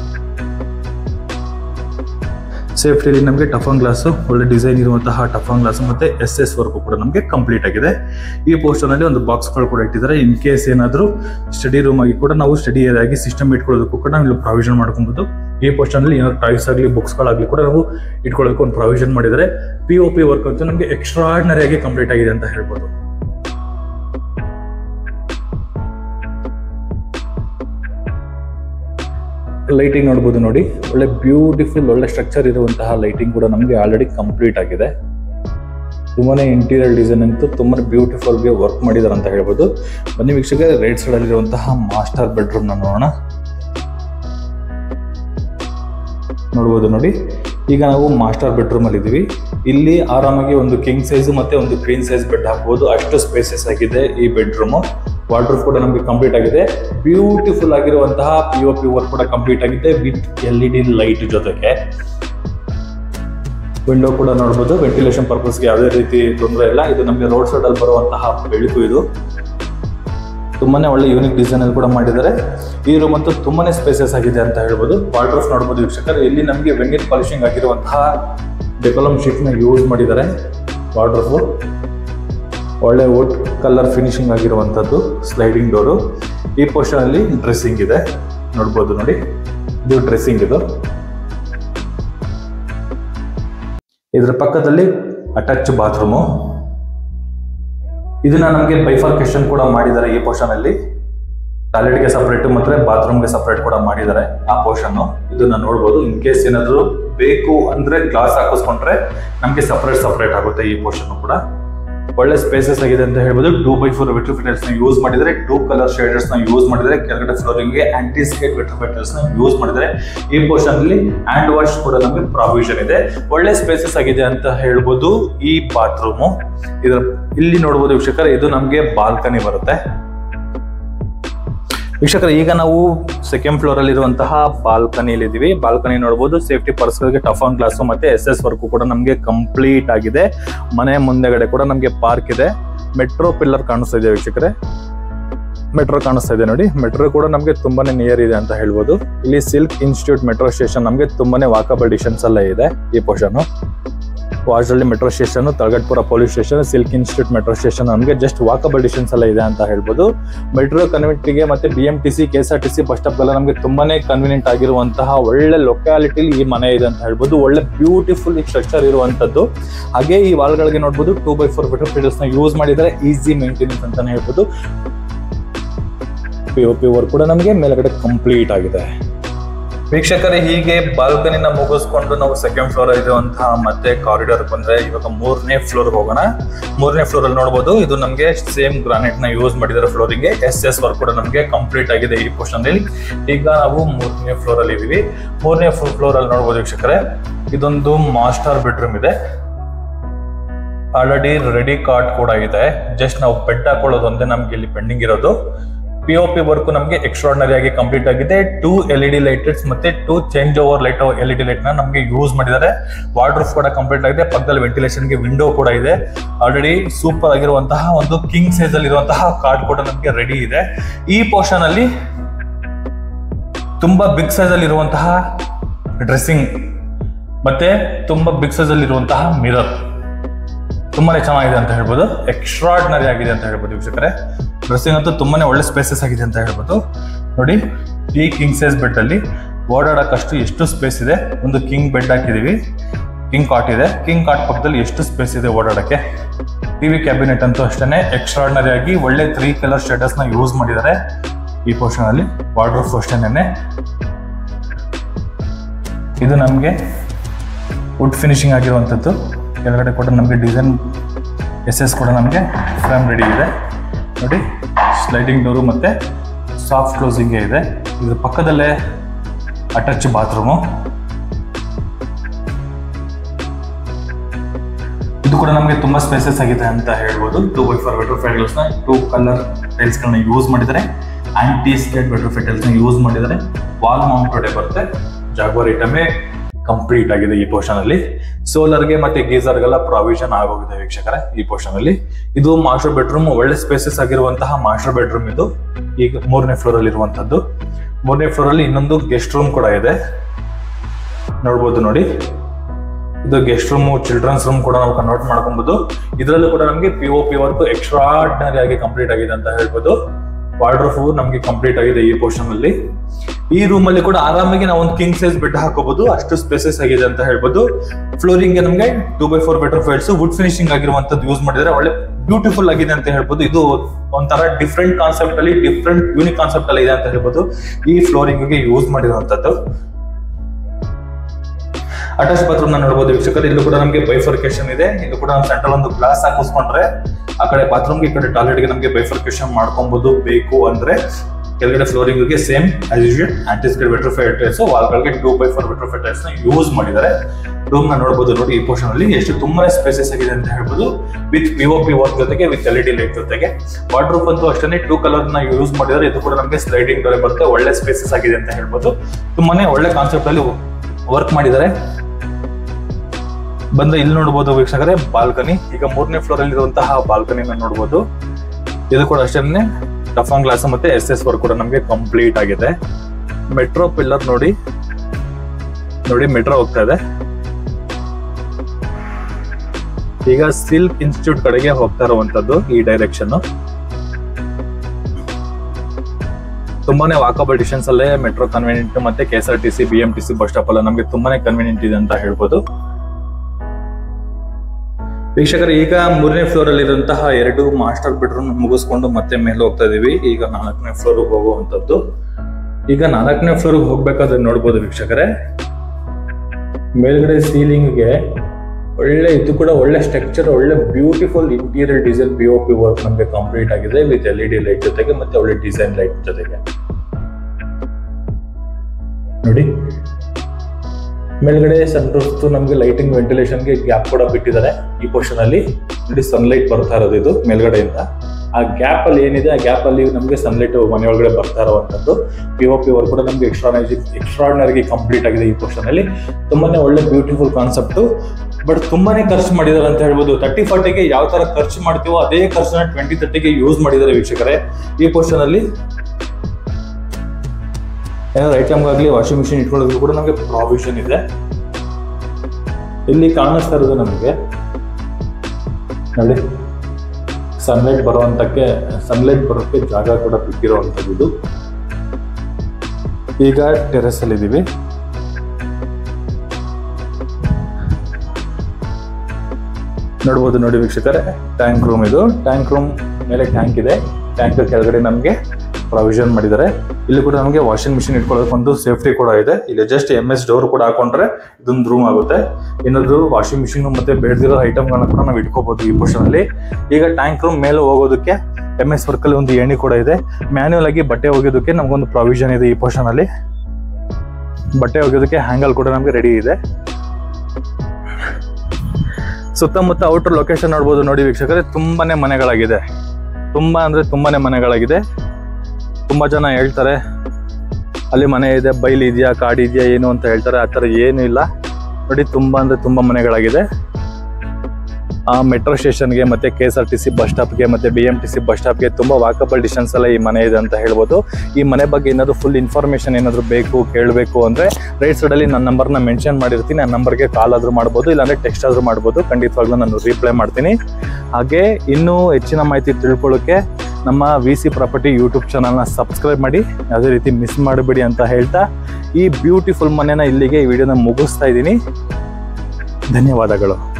ಸೇಫ್ಟಿಲಿ ನಮಗೆ ಟಫನ್ ಗ್ಲಾಸು, ಒಳ್ಳೆ ಡಿಸೈನ್ ಇರುವಂತಹ ಟಫನ್ ಗ್ಲಾಸ್ ಮತ್ತೆ ಎಸ್ ಎಸ್ ವರ್ಕ್ ಕೂಡ ನಮಗೆ ಕಂಪ್ಲೀಟ್ ಆಗಿದೆ. ಈ ಪೋರ್ಷನ್ ಅಲ್ಲಿ ಒಂದು ಬಾಕ್ಸ್ಗಳು ಕೂಡ ಇಟ್ಟಿದ್ದಾರೆ. ಇನ್ ಕೇಸ್ ಏನಾದರೂ ಸ್ಟಡಿ ರೂಮ್ ಆಗಿ ಕೂಡ ನಾವು ಸ್ಟಡಿ ಏರಿಯಾ ಆಗಿ ಸಿಸ್ಟಮ್ ಇಟ್ಕೊಳ್ಳೋದಕ್ಕೂ ಕೂಡ ನಾವು ಪ್ರಾವಿಷನ್ ಮಾಡ್ಕೊಬಹುದು. ಈ ಪೋರ್ಷನ್ ಅಲ್ಲಿ ಏನಾದ್ರು ಟಾಯ್ಸ್ ಆಗಲಿ ಬುಕ್ಸ್ಗಳಾಗಲಿ ಕೂಡ ನಾವು ಇಟ್ಕೊಳ್ಳೋದಕ್ಕೆ ಒಂದು ಪ್ರಾವಿಷನ್ ಮಾಡಿದರೆ. ಪಿ ಒ ಪಿ ವರ್ಕ್ ಅಂತೂ ನಮಗೆ ಎಕ್ಸ್ಟ್ರಾರ್ಡಿನರಿ ಆಗಿ ಕಂಪ್ಲೀಟ್ ಆಗಿದೆ ಅಂತ ಹೇಳ್ಬೋದು. ಲೈಟಿಂಗ್ ನೋಡ್ಬೋದು ನೋಡಿ, ಒಳ್ಳೆ ಬ್ಯೂಟಿಫುಲ್ ಒಳ್ಳೆ ಸ್ಟ್ರಕ್ಚರ್ ಇರುವಂತಹ ಲೈಟಿಂಗ್ ಕೂಡ ನಮಗೆ ಆಲ್ರೆಡಿ ಕಂಪ್ಲೀಟ್ ಆಗಿದೆ. ತುಂಬಾನೇ ಇಂಟೀರಿಯರ್ ಡಿಸೈನ್ ಅಂತೂ ತುಂಬಾ ಬ್ಯೂಟಿಫುಲ್ ಗೆ ವರ್ಕ್ ಮಾಡಿದ್ದಾರೆ ಅಂತ ಹೇಳ್ಬೋದು. ಬನ್ನಿ ವೀಕ್ಷಕ, ರೈಟ್ ಸೈಡ್ ಅಲ್ಲಿ ಇರುವಂತಹ ಮಾಸ್ಟರ್ ಬೆಡ್ರೂಮ್ ನ ನೋಡೋಣ. ನೋಡ್ಬೋದು ನೋಡಿ, ಈಗ ನಾವು ಮಾಸ್ಟರ್ ಬೆಡ್ರೂಮ್ ಅಲ್ಲಿ ಇದೀವಿ. ಇಲ್ಲಿ ಆರಾಮಾಗಿ ಒಂದು ಕಿಂಗ್ ಸೈಜ್ ಮತ್ತೆ ಒಂದು ಕ್ವೀನ್ ಸೈಜ್ ಬೆಡ್ ಹಾಕಬಹುದು, ಅಷ್ಟು ಸ್ಪೇಸಸ್ ಆಗಿದೆ ಈ ಬೆಡ್ರೂಮ್. ವಾರ್ಡ್ರೋಬ್ ಕೂಡ ನಮಗೆ ಕಂಪ್ಲೀಟ್ ಆಗಿದೆ. ಬ್ಯೂಟಿಫುಲ್ ಆಗಿರುವಂತಹ ಪಿ ಒ ಪಿ ವರ್ಕ್ ಕೂಡ ಕಂಪ್ಲೀಟ್ ಆಗಿದೆ with L E D light ಜೊತೆಗೆ. ವಿಂಡೋ ಕೂಡ ನೋಡ್ಬೋದು. ವೆಂಟಿಲೇಷನ್ ಪರ್ಪಸ್ಗೆ ಯಾವುದೇ ರೀತಿ ತೊಂದರೆ ಇಲ್ಲ. ಇದು ನಮಗೆ ರೋಡ್ ಸೈಡ್ ಅಲ್ಲಿ ಬರುವಂತಹ ಬೆಳಕು. ಇದು ತುಂಬಾನೇ ಒಳ್ಳೆ ಯೂನಿಕ್ ಡಿಸೈನ್ ಅಲ್ಲಿ ಕೂಡ ಮಾಡಿದ್ದಾರೆ. ಈ ರೂಮ್ ಅಂತೂ ತುಂಬಾನೇ ಸ್ಪೇಸಸ್ ಆಗಿದೆ ಅಂತ ಹೇಳ್ಬೋದು. ವಾರ್ಡ್ರೋಬ್ ನೋಡ್ಬೋದು ವೀಕ್ಷಕರು, ಇಲ್ಲಿ ನಮಗೆ ವೆನಿರ್ ಪಾಲಿಶಿಂಗ್ ಆಗಿರುವಂತಹ ಡೆಕೋಲಮ್ ಶೀಟ್ ನ ಯೂಸ್ ಮಾಡಿದ್ದಾರೆ. ವಾರ್ಡ್ರೋಬ್ ಒಳ್ಳೆ ವುಡ್ ಕಲರ್ ಫಿನಿಶಿಂಗ್ ಆಗಿರುವಂಥದ್ದು. Sliding door. ಈ ಪೋರ್ಷನ್ ಅಲ್ಲಿ ಡ್ರೆಸ್ಸಿಂಗ್ ಇದೆ, ನೋಡ್ಬೋದು ನೋಡಿ, ಇದು ಡ್ರೆಸ್ಸಿಂಗ್. ಇದು ಇದರ ಪಕ್ಕದಲ್ಲಿ ಅಟ್ಯಾಚ್ ಬಾತ್ರೂಮು. ಇದನ್ನ ನಮಗೆ ಬೈಫರ್ಕೇಶನ್ ಕೂಡ ಮಾಡಿದ್ದಾರೆ ಈ ಪೋರ್ಷನ್ ಅಲ್ಲಿ. ಟಾಯ್ಲೆಟ್ಗೆ ಸಪರೇಟ್ ಮತ್ತೆ ಬಾತ್ರೂಮ್ಗೆ ಸಪರೇಟ್ ಕೂಡ ಮಾಡಿದ್ದಾರೆ ಆ ಪೋರ್ಷನ್. ಇದನ್ನ ನೋಡ್ಬೋದು. ಇನ್ ಕೇಸ್ ಏನಾದ್ರು ಬೇಕು ಅಂದ್ರೆ ಗ್ಲಾಸ್ ಹಾಕಿಸ್ಕೊಂಡ್ರೆ ನಮಗೆ ಸಪರೇಟ್ ಸಪರೇಟ್ ಆಗುತ್ತೆ ಈ ಪೋರ್ಷನ್ ಕೂಡ. ಒಳ್ಳೆ ಸ್ಪೇಸಸ್ ಆಗಿದೆ ಅಂತ ಹೇಳ್ಬೋದು. ಟೂ ಬೈ ಫೋರ್ ವೆಟ್ರಿಫಿಟರ್ಸ್ ನ ಯೂಸ್ ಮಾಡಿದರೆ, ಟೂ ಕಲರ್ ಶೇಡರ್ಸ್ ನ ಯೂಸ್ ಮಾಡಿದರೆ, ಕೆಳಗಡೆ ಫ್ಲೋರಿಂಗ್ ಗೆ ಆಂಟಿ ಸ್ಕೇಟ್ ವೆಟ್ರಿಫಿಟರ್ಸ್ ನ ಯೂಸ್ ಮಾಡಿದರೆ. ಈ ಪೋರ್ಷನ್ ಅಲ್ಲಿ ಹ್ಯಾಂಡ್ ವಾಶ್ ಕೂಡ ನಮಗೆ ಪ್ರಾವಿಷನ್ ಇದೆ. ಒಳ್ಳೆ ಸ್ಪೇಸಸ್ ಆಗಿದೆ ಅಂತ ಹೇಳ್ಬೋದು ಈ ಬಾತ್ರೂಮು. ಇದರ ಇಲ್ಲಿ ನೋಡ್ಬೋದು ವೀಕ್ಷಕರ, ಇದು ನಮಗೆ ಬಾಲ್ಕನಿ ಬರುತ್ತೆ. ವೀಕ್ಷಕರ, ಈಗ ನಾವು ಸೆಕೆಂಡ್ ಫ್ಲೋರ್ ಅಲ್ಲಿ ಇರುವಂತಹ ಬಾಲ್ಕನಿಯಲ್ಲಿ ಇದೀವಿ. ಬಾಲ್ಕನಿ ನೋಡಬಹುದು. ಸೇಫ್ಟಿ ಪರ್ಸ್ಗಳಿಗೆ ಟಫನ್ ಗ್ಲಾಸ್ ಮತ್ತೆ ಎಸ್ ಎಸ್ ವರ್ಕ್ ಕೂಡ ನಮಗೆ ಕಂಪ್ಲೀಟ್ ಆಗಿದೆ. ಮನೆ ಮುಂದೆಗಡೆ ಕೂಡ ನಮಗೆ ಪಾರ್ಕ್ ಇದೆ. ಮೆಟ್ರೋ ಪಿಲ್ಲರ್ ಕಾಣಿಸ್ತಾ ಇದೆ ವೀಕ್ಷಕರೇ, ಮೆಟ್ರೋ ಕಾಣಿಸ್ತಾ ಇದೆ ನೋಡಿ. ಮೆಟ್ರೋ ಕೂಡ ನಮಗೆ ತುಂಬಾನೇ ನಿಯರ್ ಇದೆ ಅಂತ ಹೇಳ್ಬೋದು. ಇಲ್ಲಿ ಸಿಲ್ಕ್ ಇನ್ಸ್ಟಿಟ್ಯೂಟ್ ಮೆಟ್ರೋ ಸ್ಟೇಷನ್ ನಮಗೆ ತುಂಬಾನೇ ವಾಕಬಲ್ ಡಿಸ್ಟೆನ್ಸ್ ಅಲ್ಲೇ ಇದೆ ಈ portion. Vajahalli metro station, Talaghattapura police station, silk institute metro station ನಮಗೆ ಜಸ್ಟ್ ವಾಕಬಲ್ ಡಿಸ್ಟೆನ್ಸ್ ಎಲ್ಲ ಇದೆ ಅಂತ ಹೇಳ್ಬೋದು. ಮೆಟ್ರೋ ಕನ್ವೆಂಟ್ಗೆ ಮತ್ತೆ B M T C, K S R T C bus stop ಎಲ್ಲ ನಮಗೆ ತುಂಬಾನೇ ಕನ್ವೀನಿಯಂಟ್ ಆಗಿರುವಂತಹ ಒಳ್ಳೆ ಲೊಕ್ಯಾಲಿಟಿಲಿ ಈ ಮನೆ ಇದೆ ಅಂತ ಹೇಳ್ಬೋದು. ಒಳ್ಳೆ ಬ್ಯೂಟಿಫುಲ್ ಸ್ಟ್ರಕ್ಚರ್ ಇರುವಂತದ್ದು. ಹಾಗೆ ಈ ವಾಲ್ಗಳಿಗೆ ನೋಡ್ಬೋದು ಟೂ ಬೈ ಫೋರ್ ವೆಟ್ರಿಫಿಟರ್ಸ್ ನ ಯೂಸ್ ಮಾಡಿದರೆ. ಈಸಿ ಮೇಂಟೆನೆನ್ಸ್ ಅಂತಾನೆ ಹೇಳ್ಬೋದು. ಪಿ ಒ ಪಿ ವರ್ಕ್ ಕೂಡ ನಮಗೆ ಮೇಲ್ಗಡೆ ಕಂಪ್ಲೀಟ್ ಆಗಿದೆ. ವೀಕ್ಷಕರೇ, ಹೀಗೆ ಬಾಲ್ಕನಿನ ಮುಗಿಸ್ಕೊಂಡು ನಾವು ಸೆಕೆಂಡ್ ಫ್ಲೋರ್ ಇರುವಂತಹ ಮತ್ತೆ ಕಾರಿಡಾರ್ ಬಂದ್ರೆ ಇವಾಗ ಮೂರನೇ ಫ್ಲೋರ್ ಹೋಗೋಣ. ಮೂರನೇ ಫ್ಲೋರ್ ಅಲ್ಲಿ ನೋಡಬಹುದು, ಇದು ನಮಗೆ ಸೇಮ್ ಗ್ರಾನೈಟ್ ನ ಯೂಸ್ ಮಾಡಿದ್ದಾರೆ ಫ್ಲೋರಿಂಗ್. ಎಸ್ ಎಸ್ ವರ್ಕ್ ಕೂಡ ನಮಗೆ ಕಂಪ್ಲೀಟ್ ಆಗಿದೆ ಈ ಪೋರ್ಷನ್ ಅಲ್ಲಿ. ಈಗ ನಾವು ಮೂರನೇ ಫ್ಲೋರ್ ಅಲ್ಲಿ ಇದೀವಿ. ಮೂರನೇ ಫ್ಲೋರ್ ಅಲ್ಲಿ ನೋಡಬಹುದು ವೀಕ್ಷಕರೇ, ಇದೊಂದು ಮಾಸ್ಟರ್ ಬೆಡ್ರೂಮ್ ಇದೆ. ಆಲ್ರೆಡಿ ರೆಡಿ ಕಾರ್ಡ್ ಕೂಡ ಇದೆ. ಜಸ್ಟ್ ನಾವು ಬೆಡ್ ಹಾಕೊಳ್ಳೋದು ಒಂದೇ ನಮ್ಗೆ ಇಲ್ಲಿ ಪೆಂಡಿಂಗ್ ಇರೋದು. ಪಿ ಒ ಪಿ ವರ್ಕ್ ನಮಗೆ ಎಕ್ಸ್ಟ್ರಾರ್ಡಿನರಿ ಆಗಿ ಕಂಪ್ಲೀಟ್ ಆಗಿದೆ. Two L E D lights ಮತ್ತೆ two change over light L E D light ನ ನಮಗೆ ಯೂಸ್ ಮಾಡಿದ್ದಾರೆ. ವಾರ್ಡ್ರೋಬ್ ಕೂಡ ಕಂಪ್ಲೀಟ್ ಆಗಿದೆ. ಪಕ್ಕದಲ್ಲಿ ವೆಂಟಿಲೇಷನ್ ಗೆ ವಿಂಡೋ ಕೂಡ ಇದೆ. ಆಲ್ರೆಡಿ ಸೂಪರ್ ಆಗಿರುವಂತಹ ಒಂದು ಕಿಂಗ್ ಸೈಜ್ ಅಲ್ಲಿ ಇರುವಂತಹ ಕಾರ್ಡ್ ಕೂಡ ನಮಗೆ ರೆಡಿ ಇದೆ. ಈ ಪೋರ್ಷನ್ ಅಲ್ಲಿ ತುಂಬಾ ಬಿಗ್ ಸೈಜ್ ಅಲ್ಲಿ ಇರುವಂತಹ ಡ್ರೆಸ್ಸಿಂಗ್ ಮತ್ತೆ ತುಂಬಾ ಬಿಗ್ ಸೈಜ್ ಅಲ್ಲಿ ಇರುವಂತಹ ಮಿರರ್ ತುಂಬಾನೇ ಚೆನ್ನಾಗಿದೆ ಅಂತ ಹೇಳ್ಬೋದು. ಎಕ್ಸ್ಟ್ರಾರ್ಡಿನರಿ ಆಗಿದೆ ಅಂತ ಹೇಳ್ಬೋದು ವೀಕ್ಷಕರೇ. ಡ್ರೆಸ್ಸಿಂಗ್ ಅಂತೂ ತುಂಬಾನೇ ಒಳ್ಳೆ ಸ್ಪೇಸಸ್ ಆಗಿದೆ ಅಂತ ಹೇಳ್ಬೋದು. ನೋಡಿ, ಈ ಕಿಂಗ್ ಸೈಜ್ ಬೆಡ್ ಅಲ್ಲಿ ಓಡಾಡಕ್ಕಷ್ಟು ಎಷ್ಟು ಸ್ಪೇಸ್ ಇದೆ. ಒಂದು ಕಿಂಗ್ ಬೆಡ್ ಹಾಕಿದೀವಿ, ಕಿಂಗ್ ಕಾಟ್ ಇದೆ. ಕಿಂಗ್ ಕಾಟ್ ಪಕ್ಕದಲ್ಲಿ ಎಷ್ಟು ಸ್ಪೇಸ್ ಇದೆ ಓಡಾಡಕ್ಕೆ. ಟಿವಿ ಕ್ಯಾಬಿನೆಟ್ ಅಂತೂ ಅಷ್ಟೇ ಎಕ್ಸ್ಟ್ರಾರ್ಡಿನರಿ ಆಗಿ ಒಳ್ಳೆ ತ್ರೀ ಕಲರ್ ಶೇಡರ್ಸ್ ನ ಯೂಸ್ ಮಾಡಿದ್ದಾರೆ ಈ ಪೋರ್ಷನ್ ಅಲ್ಲಿ. ವಾರ್ಡ್ರೋಬ್ ಅಷ್ಟೇನೆ. ಇದು ನಮಗೆ ವುಡ್ ಫಿನಿಶಿಂಗ್ ಆಗಿರುವಂಥದ್ದು. ಕೆಳಗಡೆ ಕೂಡ ನಮಗೆ ಡಿಸೈನ್ ಎಸ್ ಎಸ್ ಕೂಡ ನಮಗೆ ಫ್ರೇಮ್ ರೆಡಿ ಇದೆ ನೋಡಿ. ಸ್ಲೈಡಿಂಗ್ ಡೋರು ಮತ್ತು ಸಾಫ್ಟ್ ಕ್ಲೋಸಿಂಗೇ ಇದೆ. ಇದ್ರ ಪಕ್ಕದಲ್ಲೇ ಅಟ್ಯಾಚ್ ಬಾತ್ರೂಮು. ಇದು ಕೂಡ ನಮಗೆ ತುಂಬ ಸ್ಪೇಸಸ್ ಆಗಿದೆ ಅಂತ ಹೇಳ್ಬೋದು. ಟೂ ಬೈ ಫೋರ್ ವೆಟ್ರೋಫೈಟ್ಗಳನ್ನ ಟೂ ಕಲರ್ ಟೈಲ್ಸ್ಗಳನ್ನ ಯೂಸ್ ಮಾಡಿದ್ದಾರೆ. ಆಂಟಿ ಸ್ಕೇಟ್ ವೆಟ್ರೋಫೈಟ್ ಟೈಲ್ಸ್ನ ಯೂಸ್ ಮಾಡಿದ್ದಾರೆ. ವಾಲ್ ಮೌಂಟೆಡ್ ಬರುತ್ತೆ. ಜಾಗ್ವಾರ್ ಐಟಮೇ ಕಂಪ್ಲೀಟ್ ಆಗಿದೆ ಈ ಪೋರ್ಷನ್ ಅಲ್ಲಿ. ಸೋಲರ್ಗೆ ಮತ್ತೆ ಗೀಸರ್ಗೆಲ್ಲ ಪ್ರಾವಿಷನ್ ಆಗೋಗಿದೆ ವೀಕ್ಷಕರೇ ಈ ಪೋರ್ಷನ್ ಅಲ್ಲಿ. ಇದು ಮಾಸ್ಟರ್ ಬೆಡ್ರೂಮ್, ಒಳ್ಳೆ ಸ್ಪೇಸಸ್ ಆಗಿರುವಂತಹ ಮಾಸ್ಟರ್ ಬೆಡ್ರೂಮ್ ಇದು. ಈಗ ಮೂರನೇ ಫ್ಲೋರ್ ಅಲ್ಲಿ ಇರುವಂತದ್ದು. ಮೂರನೇ ಫ್ಲೋರ್ ಅಲ್ಲಿ ಇನ್ನೊಂದು ಗೆಸ್ಟ್ ರೂಮ್ ಕೂಡ ಇದೆ, ನೋಡ್ಬೋದು ನೋಡಿ. ಇದು ಗೆಸ್ಟ್ ರೂಮ್, ಚಿಲ್ಡ್ರನ್ಸ್ ರೂಮ್ ಕೂಡ ನಾವು ಕನ್ವರ್ಟ್ ಮಾಡ್ಕೊಬಹುದು. ಇದರಲ್ಲೂ ಕೂಡ ನಮಗೆ P O P work extraordinary ಆಗಿ ಕಂಪ್ಲೀಟ್ ಆಗಿದೆ ಅಂತ ಹೇಳ್ಬೋದು. ವಾರ್ಡ್ರೋಬ್ ನಮಗೆ ಕಂಪ್ಲೀಟ್ ಆಗಿದೆ ಈ ಪೋರ್ಷನ್ ಅಲ್ಲಿ. ಈ ರೂಮ್ ಅಲ್ಲಿ ಕೂಡ ಆರಾಮಾಗಿ ನಾವು ಒಂದು ಕಿಂಗ್ ಸೈಜ್ ಬೆಡ್ ಹಾಕೋಬಹುದು, ಅಷ್ಟು ಸ್ಪೇಸಸ್ ಆಗಿದೆ ಅಂತ ಹೇಳ್ಬೋದು. ಫ್ಲೋರಿಂಗ್ ನಮಗೆ two by four vitrified wood finishing ಆಗಿರುವಂತದ್ದು ಯೂಸ್ ಮಾಡಿದ್ರೆ ಒಳ್ಳೆ ಬ್ಯೂಟಿಫುಲ್ ಆಗಿದೆ ಅಂತ ಹೇಳ್ಬೋದು. ಇದು ಒಂಥರ ಡಿಫ್ರೆಂಟ್ ಕಾನ್ಸೆಪ್ಟ್ ಅಲ್ಲಿ, ಡಿಫ್ರೆಂಟ್ ಯೂನಿಕ್ ಕಾನ್ಸೆಪ್ಟ್ ಅಲ್ಲಿ ಇದೆ ಅಂತ ಹೇಳ್ಬೋದು ಈ ಫ್ಲೋರಿಂಗ್ ಗೆ ಯೂಸ್ ಮಾಡಿರುವಂತದ್ದು. ಅಟ್ಯಾಚ್ ಬಾತ್ರೂಮ್ ನ ನೋಡಬಹುದು ವೀಕ್ಷಕರು. ಇಲ್ಲೂ ಕೂಡ ನಮಗೆ ಬೈಫರ್ಕೇಶನ್ ಇದೆ. ಇಲ್ಲೂ ಕೂಡ ನಾವು ಸೆಂಟ್ರಲ್ ಒಂದು ಗ್ಲಾಸ್ ಹಾಕಿಸ್ಕೊಂಡ್ರೆ ಆ ಕಡೆ ಬಾತ್ರೂಮ್ಗೆ, ಈ ಕಡೆ ಟಾಯ್ಲೆಟ್ ಗೆ ನಮಗೆ ಬೈಫರ್ಕೇಶನ್ ಮಾಡ್ಕೊಬಹುದು ಬೇಕು ಅಂದ್ರೆ. ಕೆಳಗಡೆ ಫ್ಲೋರಿಂಗ್ ಗೆ same as usual anti skid vitrified tiles, ವಾಲ್ಗಳಿಗೆ two by four vitrified tiles ನ ಯೂಸ್ ಮಾಡಿದ್ದಾರೆ. ರೂಮ್ ನ ನೋಡಬಹುದು ನೋಡಿ ಈ ಪೋರ್ಷನ್ ಅಲ್ಲಿ ಎಷ್ಟು ತುಂಬಾನೇ ಸ್ಪೇಸಸ್ ಆಗಿದೆ ಅಂತ ಹೇಳ್ಬೋದು. With P O P work ಜೊತೆಗೆ, with L E D light ಜೊತೆಗೆ. ವಾರ್ಡ್ರೋಬ್ ಅಂತೂ ಅಷ್ಟೇ ಟೂ ಕಲರ್ ನ ಯೂಸ್ ಮಾಡಿದ್ದಾರೆ. ಇದು ಕೂಡ ನಮಗೆ ಸ್ಲೈಡಿಂಗ್ ಡೋರ್ ಬರುತ್ತೆ. ಒಳ್ಳೆ ಸ್ಪೇಸಸ್ ಆಗಿದೆ ಅಂತ ಹೇಳ್ಬೋದು. ತುಂಬಾನೇ ಒಳ್ಳೆ ಕಾನ್ಸೆಪ್ಟ್ ಅಲ್ಲಿ ವರ್ಕ್ ಮಾಡಿದ್ದಾರೆ. ಬಂದ್ರೆ ಇಲ್ಲಿ ನೋಡಬಹುದು ವೀಕ್ಷಕರೇ ಬಾಲ್ಕನಿ. ಈಗ ಮೂರನೇ ಫ್ಲೋರ್ ಅಲ್ಲಿ ಇರುವಂತಹ ಬಾಲ್ಕನಿ ನೋಡಬಹುದು. ಇದು ಕೂಡ ಅಷ್ಟೇ ಟಫಾನ್ ಗ್ಲಾಸ್ ಮತ್ತೆ ಎಸ್ ಎಸ್ ವರ್ಕ್ ಕೂಡ ನಮಗೆ ಕಂಪ್ಲೀಟ್ ಆಗಿದೆ. ಮೆಟ್ರೋ ಪಿಲ್ಲರ್ ನೋಡಿ ನೋಡಿ ಮೆಟ್ರೋ ಹೋಗ್ತಾ ಇದೆ. ಈಗ ಸಿಲ್ಕ್ ಇನ್ಸ್ಟಿಟ್ಯೂಟ್ ಕಡೆಗೆ ಹೋಗ್ತಾ ಇರುವಂತದ್ದು ಈ ಡೈರೆಕ್ಷನ್. ತುಂಬಾನೇ ವಾಕಬಲ್ ಡಿಸ್ಟೆನ್ಸ್ ಅಲ್ಲೇ ಮೆಟ್ರೋ ಕನ್ವೀನಿಯಂಟ್ ಮತ್ತೆ K S R T C B M T C bus stop ಎಲ್ಲ ನಮಗೆ ತುಂಬಾನೇ ಕನ್ವೀನಿಯಂಟ್ ಇದೆ ಅಂತ ಹೇಳ್ಬೋದು. ವೀಕ್ಷಕರು ಈಗ ಮೂರನೇ ಫ್ಲೋರ್ ಅಲ್ಲಿ ಇರುವಂತಹ ಎರಡು ಮಾಸ್ಟರ್ ಬೆಡ್ರೂಮ್ ಮುಗಿಸ್ಕೊಂಡು ಮತ್ತೆ ಮೇಲೆ ಹೋಗ್ತಾ ಇದೀವಿ. ಈಗ ನಾಲ್ಕನೇ ಫ್ಲೋರ್ ಹೋಗುವಂತದ್ದು. ಈಗ ನಾಲ್ಕನೇ ಫ್ಲೋರ್ ಹೋಗ್ಬೇಕಾದ್ರೆ ನೋಡ್ಬೋದು ವೀಕ್ಷಕರೇ, ಮೇಲ್ಗಡೆ ಸೀಲಿಂಗ್ ಗೆ ಒಳ್ಳೆ ಇದು ಕೂಡ ಒಳ್ಳೆ ಸ್ಟ್ರಕ್ಚರ್, ಒಳ್ಳೆ beautiful interior design P O P work ನಮಗೆ ಕಂಪ್ಲೀಟ್ ಆಗಿದೆ with L E D light ಜೊತೆಗೆ ಮತ್ತೆ ಒಳ್ಳೆ ಡಿಸೈನ್ ಲೈಟ್ ಜೊತೆಗೆ ನೋಡಿ. ಮೇಲ್ಗಡೆ ಸನ್ ರೂಫ್ ನಮಗೆ ಲೈಟಿಂಗ್ ವೆಂಟಿಲೇಷನ್ಗೆ ಗ್ಯಾಪ್ ಕೂಡ ಬಿಟ್ಟಿದ್ದಾರೆ ಈ ಪೋರ್ಷನ್ ಅಲ್ಲಿ. ನೋಡಿ ಸನ್ಲೈಟ್ ಬರ್ತಾ ಇರೋದು ಇದು ಮೇಲ್ಗಡೆಯಿಂದ. ಆ ಗ್ಯಾಪ್ ಅಲ್ಲಿ ಏನಿದೆ ಆ ಗ್ಯಾಪ್ ಅಲ್ಲಿ ನಮಗೆ ಸನ್ಲೈಟ್ ಮನೆ ಒಳಗಡೆ ಬರ್ತಾ ಇರುವಂತದ್ದು. ಪಿ ಒ ಪಿ ವರ್ಕ್ ಕೂಡ ನಮಗೆ ಎಕ್ಸ್ಟ್ರಾನರಿ ಎಕ್ಸ್ಟ್ರಾರ್ಡಿನರಿ ಕಂಪ್ಲೀಟ್ ಆಗಿದೆ ಈ ಪೋರ್ಷನ್ ಅಲ್ಲಿ. ತುಂಬಾನೇ ಒಳ್ಳೆ ಬ್ಯೂಟಿಫುಲ್ ಕಾನ್ಸೆಪ್ಟ್, ಬಟ್ ತುಂಬಾನೇ ಖರ್ಚು ಮಾಡಿದ್ದಾರೆ ಅಂತ ಹೇಳ್ಬೋದು. ತರ್ಟಿ ಫಾರ್ಟಿಗೆ ಯಾವ ತರ ಖರ್ಚು ಮಾಡ್ತೀವೋ ಅದೇ ಖರ್ಚನ್ನ ಟ್ವೆಂಟಿ ತರ್ಟಿಗೆ ಯೂಸ್ ಮಾಡಿದ್ದಾರೆ ವೀಕ್ಷಕರೇ ಈ ಪೋರ್ಷನ್ ಅಲ್ಲಿ. ಏನಾದ್ರು ಐಟಮ್ಗಾಗ್ಲಿ ವಾಷಿಂಗ್ ಮಿಷಿನ್ ಇಟ್ಕೊಳ್ಳೋದು ಕೂಡ ನಮಗೆ ಪ್ರಾವಿಷನ್ ಇದೆ. ಇಲ್ಲಿ ಕಾಣಿಸ್ತಾ ಇರೋದು ನಮಗೆ ನೋಡಿ ಸನ್ಲೈಟ್ ಬರುವಂತಕ್ಕೆ ಸನ್ಲೈಟ್ ಬರೋಕ್ಕೆ ಜಾಗ ಕೂಡ ಬಿಟ್ಟಿರುವಂತದ್ದು. ಈಗ ಟೆರೆಸ್ ಅಲ್ಲಿ ಇದೀವಿ. ನೋಡ್ಬೋದು ನೋಡಿ ವೀಕ್ಷಕರೇ, ಟ್ಯಾಂಕ್ ರೂಮ್ ಇದು. ಟ್ಯಾಂಕ್ ರೂಮ್ ಮೇಲೆ ಟ್ಯಾಂಕ್ ಇದೆ. ಟ್ಯಾಂಕ್ ಕೆಳಗಡೆ ನಮಗೆ ಪ್ರಾವಿಷನ್ ಮಾಡಿದ್ದಾರೆ. ಇಲ್ಲಿ ಕೂಡ ನಮಗೆ ವಾಷಿಂಗ್ ಮಿಷಿನ್ ಇಟ್ಕೊಳ್ಳೋಕೆ ಒಂದು ಸೇಫ್ಟಿ ಕೂಡ ಇದೆ. ಇಲ್ಲಿ ಜಸ್ಟ್ ಎಂ ಎಸ್ ಡೋರ್ ಕೂಡ ಹಾಕೊಂಡ್ರೆ ಇದೊಂದು ರೂಮ್ ಆಗುತ್ತೆ. ಏನಾದ್ರು ವಾಷಿಂಗ್ ಮಿಷಿನ್ ಮತ್ತೆ ಬೇಡದಿರೋ ಐಟಮ್ಗಳನ್ನ ಕೂಡ ನಾವು ಇಟ್ಕೋಬಹುದು ಈ ಪೋರ್ಷನ್ ಅಲ್ಲಿ. ಈಗ ಟ್ಯಾಂಕ್ ರೂಮ್ ಮೇಲೆ ಹೋಗೋದಕ್ಕೆ ಎಂ ಎಸ್ ವರ್ಕ್ ಅಲ್ಲಿ ಒಂದು ಏಣಿ ಕೂಡ ಇದೆ. ಮ್ಯಾನ್ಯುವಲ್ ಆಗಿ ಬಟ್ಟೆ ಒಗೆಯೋದಕ್ಕೆ ನಮಗೊಂದು ಪ್ರಾವಿಷನ್ ಇದೆ ಈ ಪೋರ್ಷನ್ ಅಲ್ಲಿ. ಬಟ್ಟೆ ಒಗೆಯೋದಕ್ಕೆ ಹ್ಯಾಂಗಲ್ ಕೂಡ ನಮಗೆ ರೆಡಿ ಇದೆ. ಸುತ್ತಮುತ್ತ ಔಟರ್ ಲೊಕೇಶನ್ ನೋಡ್ಬೋದು ನೋಡಿ ವೀಕ್ಷಕರೇ, ತುಂಬಾನೇ ಮನೆಗಳಾಗಿದೆ. ತುಂಬಾ ಅಂದ್ರೆ ತುಂಬಾನೇ ಮನೆಗಳಾಗಿದೆ. ತುಂಬಾ ಜನ ಹೇಳ್ತಾರೆ ಅಲ್ಲಿ ಮನೆ ಇದೆ, ಬೈಲ್ ಇದೆಯಾ, ಕಾಡು ಇದೆಯಾ ಏನು ಅಂತ ಹೇಳ್ತಾರೆ. ಆ ಥರ ಏನು ಇಲ್ಲ ನೋಡಿ. ತುಂಬಾ ಅಂದ್ರೆ ತುಂಬಾ ಮನೆಗಳಾಗಿದೆ. ಆ ಮೆಟ್ರೋ ಸ್ಟೇಷನ್ಗೆ ಮತ್ತೆ K S R T C bus ಸ್ಟಾಪ್ಗೆ ಮತ್ತೆ B M T C bus ಸ್ಟಾಪ್ಗೆ ತುಂಬ ವಾಕಬಲ್ ಡಿಸ್ಟೆನ್ಸ್ ಅಲ್ಲ ಈ ಮನೆ ಇದೆ ಅಂತ ಹೇಳ್ಬೋದು. ಈ ಮನೆ ಬಗ್ಗೆ ಏನಾದರೂ ಫುಲ್ ಇನ್ಫಾರ್ಮೇಷನ್ ಏನಾದರೂ ಬೇಕು ಕೇಳಬೇಕು ಅಂದರೆ ರೈಟ್ ಸೈಡಲ್ಲಿ ನನ್ನ ನಂಬರ್ನ ಮೆನ್ಷನ್ ಮಾಡಿರ್ತೀನಿ. ಆ ನಂಬರ್ಗೆ ಕಾಲ್ ಆದರೂ ಮಾಡ್ಬೋದು, ಇಲ್ಲಾಂದರೆ ಟೆಕ್ಸ್ಟ್ ಆದರೂ ಮಾಡ್ಬೋದು. ಖಂಡಿತವಾಗ್ಲೂ ನಾನು ರಿಪ್ಲೈ ಮಾಡ್ತೀನಿ. ಹಾಗೆ ಇನ್ನೂ ಹೆಚ್ಚಿನ ಮಾಹಿತಿ ತಿಳ್ಕೊಳ್ಳೋಕ್ಕೆ ನಮ್ಮ ವಿ ಸಿ ಪ್ರಾಪರ್ಟಿ ಯೂಟ್ಯೂಬ್ ಚಾನಲ್ನ ಸಬ್ಸ್ಕ್ರೈಬ್ ಮಾಡಿ, ಯಾವುದೇ ರೀತಿ ಮಿಸ್ ಮಾಡಬೇಡಿ ಅಂತ ಹೇಳ್ತಾ ಈ ಬ್ಯೂಟಿಫುಲ್ ಮನೆನ ಇಲ್ಲಿಗೆ ಈ ವಿಡಿಯೋನ ಮುಗಿಸ್ತಾ ಇದ್ದೀನಿ. ಧನ್ಯವಾದಗಳು.